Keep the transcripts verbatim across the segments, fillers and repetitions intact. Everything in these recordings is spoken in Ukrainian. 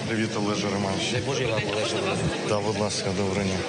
Привіт, Олеже Романович. Дай Боже вам, Олеже. Та, будь ласка, доброго дня.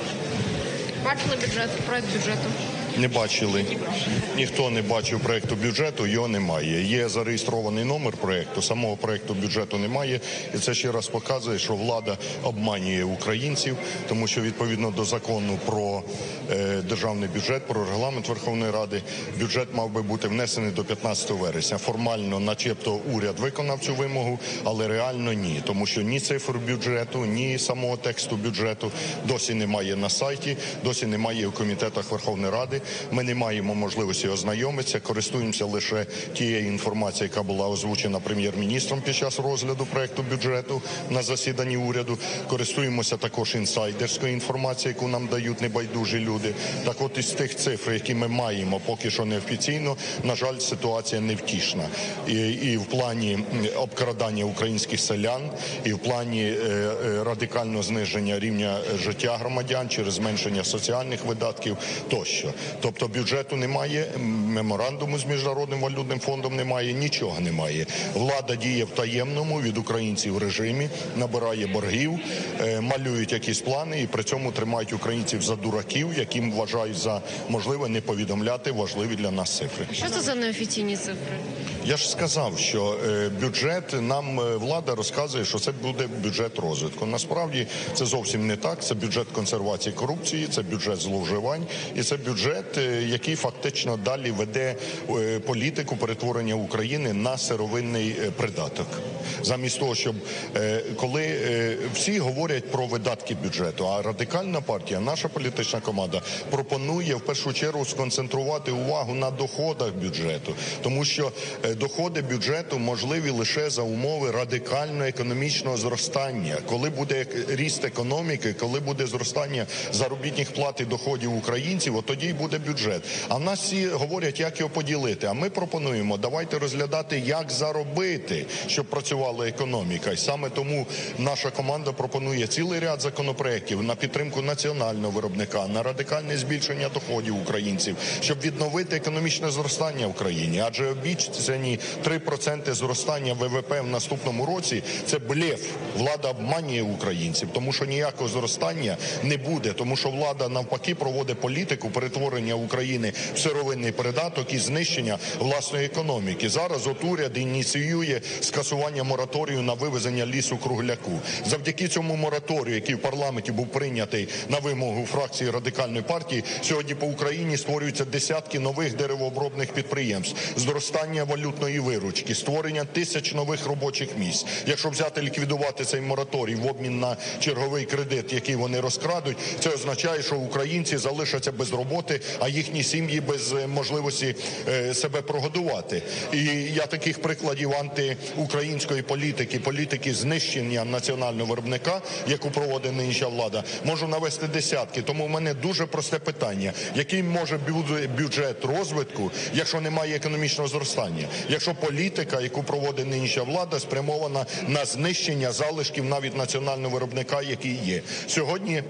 Бачили бюджет, проект бюджету? Не бачили. Ніхто не бачив проекту бюджету, його немає. Є зареєстрований номер проекту, самого проекту бюджету немає. І це ще раз показує, що влада обманює українців, тому що відповідно до закону про е, державний бюджет, про регламент Верховної Ради, бюджет мав би бути внесений до п'ятнадцятого вересня. Формально, начебто, уряд виконав цю вимогу, але реально ні. Тому що ні цифр бюджету, ні самого тексту бюджету досі немає на сайті, досі немає у комітетах Верховної Ради. Ми не маємо можливості ознайомитися, користуємося лише тією інформацією, яка була озвучена прем'єр-міністром під час розгляду проекту бюджету на засіданні уряду. Користуємося також інсайдерською інформацією, яку нам дають небайдужі люди. Так от із тих цифр, які ми маємо поки що неофіційно, на жаль, ситуація невтішна. І, і в плані обкрадання українських селян, і в плані е, е, радикального зниження рівня життя громадян через зменшення соціальних видатків тощо. Тобто бюджету немає, меморандуму з Міжнародним валютним фондом немає, нічого немає. Влада діє в таємному від українців режимі, набирає боргів, е, малюють якісь плани і при цьому тримають українців за дураків, яким вважають за можливе не повідомляти важливі для нас цифри. Що це за неофіційні цифри? Я ж сказав, що е, бюджет, нам е, влада розказує, що це буде бюджет розвитку. Насправді це зовсім не так. Це бюджет консервації корупції, це бюджет зловживань і це бюджет, е, який фактично далі веде е, політику перетворення України на сировинний е, придаток. Замість того, щоб е, коли е, всі говорять про видатки бюджету, а Радикальна партія, наша політична команда пропонує в першу чергу сконцентрувати увагу на доходах бюджету, тому що е, доходи бюджету можливі лише за умови радикального економічного зростання. Коли буде ріст економіки, коли буде зростання заробітних плат і доходів українців, от тоді й буде бюджет. А в нас всі говорять, як його поділити. А ми пропонуємо, давайте розглядати, як заробити, щоб працювала економіка. І саме тому наша команда пропонує цілий ряд законопроєктів на підтримку національного виробника, на радикальне збільшення доходів українців, щоб відновити економічне зростання в країні. Адже обіцяні три проценти зростання ВВП в наступному році – це блеф. Влада обманює українців, тому що ніякого зростання не буде, тому що влада навпаки проводить політику перетворення України в сировинний придаток і знищення власної економіки. Зараз от уряд ініціює скасування мораторію на вивезення лісу-кругляку. Завдяки цьому мораторію, який в парламенті був прийнятий на вимогу фракції Радикальної партії, сьогодні по Україні створюються десятки нових деревообробних підприємств, зростання валютної виручки, створення тисяч нових робочих місць. Якщо взяти ліквідувати цей мораторій в обмін на черговий кредит, який вони розкрадуть, це означає, що українці залишаться без роботи, а їхні сім'ї без можливості е, себе прогодувати. І я таких прикладів антиукраїнської політики, політики знищення національного виробника, яку проводить нинішня влада, можу навести десятки. Тому в мене дуже просте питання. Який може бути бюджет розвитку, якщо немає економічного зростання? Якщо політика, яку проводить нинішня влада, спрямована на знищення залишків навіть національного виробника, який є. Сьогодні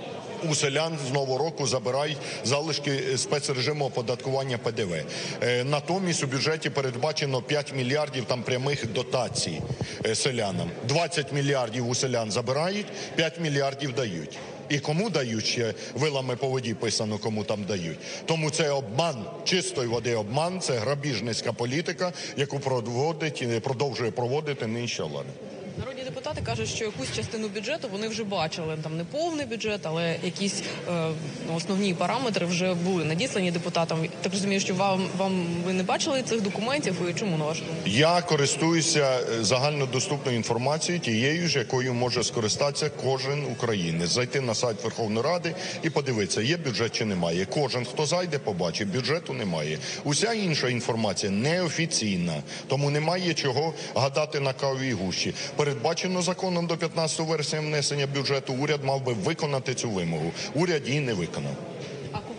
у селян з нового року забирають залишки спецрежиму оподаткування Пе Де Ве. Е, натомість у бюджеті передбачено п'ять мільярдів там прямих дотацій е, селянам. двадцять мільярдів у селян забирають, п'ять мільярдів дають. І кому дають, ще вилами по воді писано, кому там дають. Тому це обман, чистої води обман, це грабіжницька політика, яку проводить, продовжує проводити нинішня влада. Народні депутати кажуть, що якусь частину бюджету вони вже бачили. Там не повний бюджет, але якісь е, основні параметри вже були надіслані депутатам. Так розумію, що вам, вам ви не бачили цих документів і чому, на вашу думку? Я користуюся загальнодоступною інформацією, тією ж, якою може скористатися кожен українець. Зайти на сайт Верховної Ради і подивитися, є бюджет чи немає. Кожен, хто зайде, побачить, бюджету немає. Уся інша інформація неофіційна, тому немає чого гадати на кавовій гущі. Передбачено законом до п'ятнадцятого вересня внесення бюджету, уряд мав би виконати цю вимогу. Уряд її не виконав. А когось будете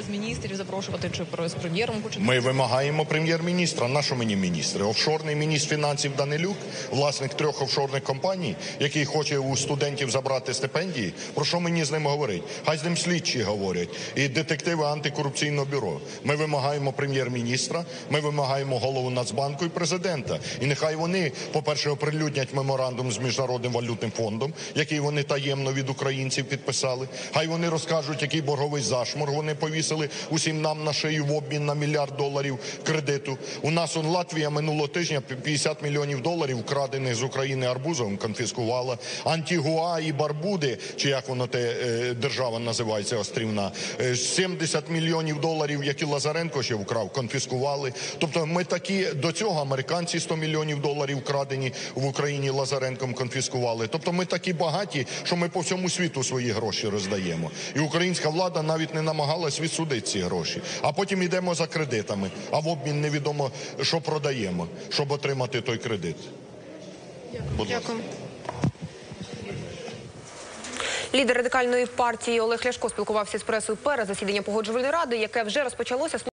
без міністрів запрошувати, чи про- з прем'єром хочете? Ми вимагаємо прем'єр-міністра. На що мені міністри? Офшорний міністр фінансів Данилюк, власник трьох офшорних компаній, який хоче у студентів забрати стипендії. Про що мені з ним говорить? Хай з ним слідчі говорять. І детективи антикорупційного бюро. Ми вимагаємо прем'єр-міністра, ми вимагаємо голову Нацбанку і президента. І нехай вони, по-перше, оприлюднять меморандум з Міжнародним валютним фондом, який вони таємно від українців підписали. Хай вони розкажуть, який борговий зашморг вони повісили усім нам на шию в обмін на мільярд доларів кредиту. У нас он Латвія минулого тижня п'ятдесят мільйонів доларів вкрадених з України арбузом конфіскувала. Антігуа і Барбуди, чи як воно те е, держава називається острівна, е, сімдесят мільйонів доларів, які Лазаренко ще вкрав, конфіскували. Тобто ми такі, до цього американці сто мільйонів доларів вкрадені в Україні Лазаренком конфіскували. Тобто ми такі багаті, що ми по всьому світу свої гроші роздаємо. І українська влада навіть не намагалась відсудити ці гроші. А потім йдемо за кредитами, а в обмін невідомо, що продаємо, щоб отримати той кредит. Будь ласка. Дякую. Лідер радикальної партії Олег Ляшко спілкувався з пресою перед засіданням Погоджувальної ради, яке вже розпочалося.